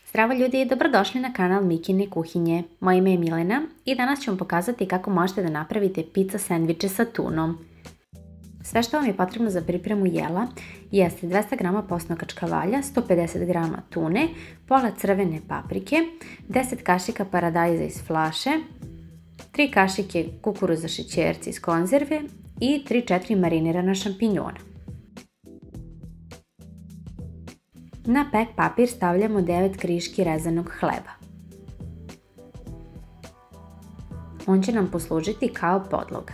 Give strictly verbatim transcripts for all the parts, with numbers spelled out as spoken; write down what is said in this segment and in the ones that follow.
Zdravo ljudi i dobrodošli na kanal Mikine kuhinje. Moje ime je Milena i danas ću vam pokazati kako možete da napravite pizza sendviče sa tunom. Sve što vam je potrebno za pripremu jela jeste dvesta grama posnog kačkavalja, sto pedeset grama tune, pola crvene paprike, deset kašika paradajza iz flaše, tri kašike kukuruza šećerca iz konzerve i tri do četiri marinirana šampinjona. Na pek papir stavljamo devet kriški rezanog hleba. On će nam poslužiti kao podloga.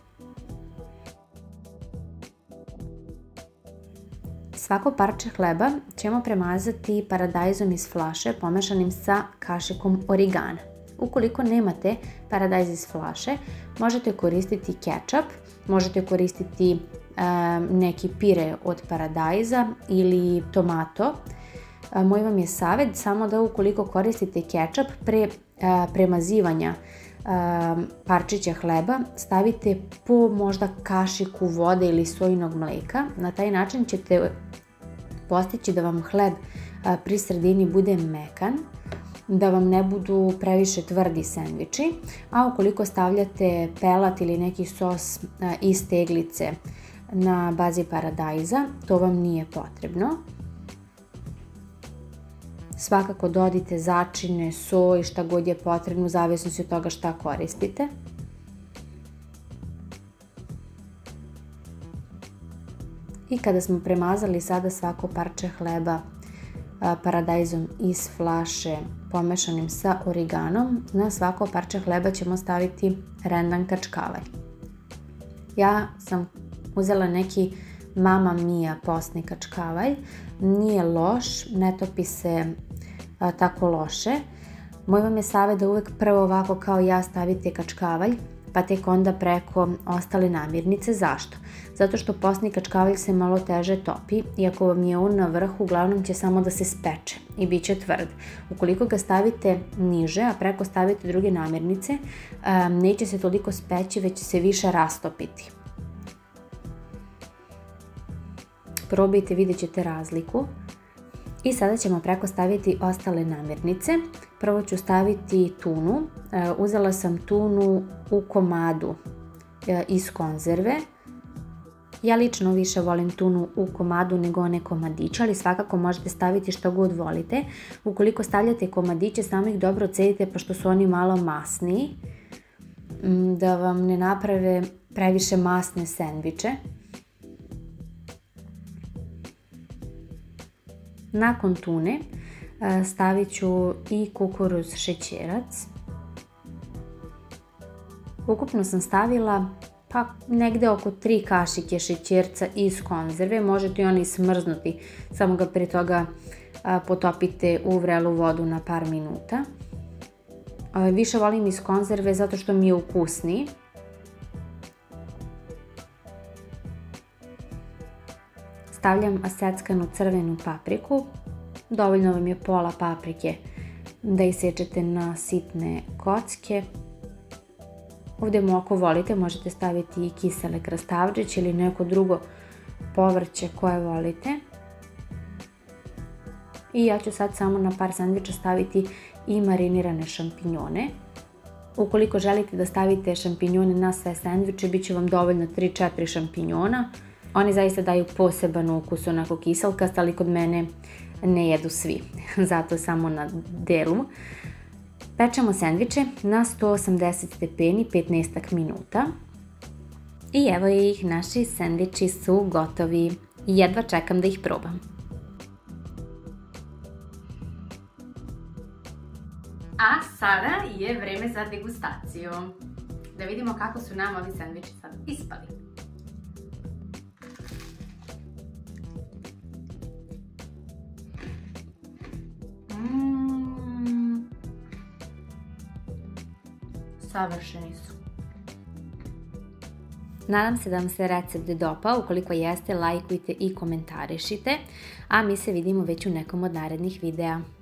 Svako parče hleba ćemo premazati paradajzom iz flaše pomešanim sa kašikom origana. Ukoliko nemate paradajz iz flaše, možete koristiti kečap, možete koristiti neki pire od paradajza ili tomato. Moj vam je savjet samo da ukoliko koristite kečap pre premazivanja parčića hleba stavite po možda kašiku vode ili sojinog mleka. Na taj način ćete postići da vam hleb pri sredini bude mekan, da vam ne budu previše tvrdi sendviči, a ukoliko stavljate pelat ili neki sos iz teglice na bazi paradajza, to vam nije potrebno. Svakako dodajte začine, soj, šta god je potrebno, u zavisnosti od toga šta koristite. I kada smo premazali sada svako parče hleba paradajzom iz flaše pomešanim sa origanom, na svako parče hleba ćemo staviti rendan kačkavalj. Ja sam uzela neki Mama Mia postni kačkavalj, nije loš, ne topi se a, tako loše. Moj vam je savjet da uvek prvo ovako kao ja stavite kačkavalj, pa tek onda preko ostale namirnice. Zašto? Zato što postni kačkavalj se malo teže topi i ako vam je on na vrhu, uglavnom će samo da se speče i bit će tvrd. Ukoliko ga stavite niže, a preko stavite druge namirnice, a, neće se toliko speći, već će se više rastopiti. Probajte, vidjet ćete razliku. I sada ćemo preko staviti ostale namirnice. Prvo ću staviti tunu. Uzela sam tunu u komadu iz konzerve. Ja lično više volim tunu u komadu nego one komadiće, ali svakako možete staviti što god volite. Ukoliko stavljate komadiće, samo ih dobro odcedite pošto su oni malo masniji, da vam ne naprave previše masne sendviče. Nakon tune stavit ću i kukuruz šećerac. Ukupno sam stavila pa negde oko tri kašike šećerca iz konzerve, možete i oni smrznuti, samo ga prije toga potopite u vrelu vodu na par minuta. Više volim iz konzerve zato što mi je ukusniji. Stavljam seckanu crvenu papriku, dovoljno vam je pola paprike da isečete na sitne kocke. Ovdje ako volite možete staviti i kisele krastavčiće ili neko drugo povrće koje volite. I ja ću sad samo na par sendviča staviti i marinirane šampinjone. Ukoliko želite da stavite šampinjone na sve sendviče, bit će vam dovoljno tri do četiri šampinjona. Oni zaista daju poseban ukus, onako kiselkast, ali kod mene ne jedu svi, zato samo na delu. Pečemo sendviče na sto osamdeset stepeni petnaest minuta. I evo ih, naši sendviči su gotovi. Jedva čekam da ih probam. A sada je vreme za degustaciju. Da vidimo kako su nam ovi sendviči sad ispali. Mm. Savršeni su. Nadam se da vam se recept dopao. Ukoliko jeste, lajkujte i komentarišite, a mi se vidimo već u nekom od narednih videa.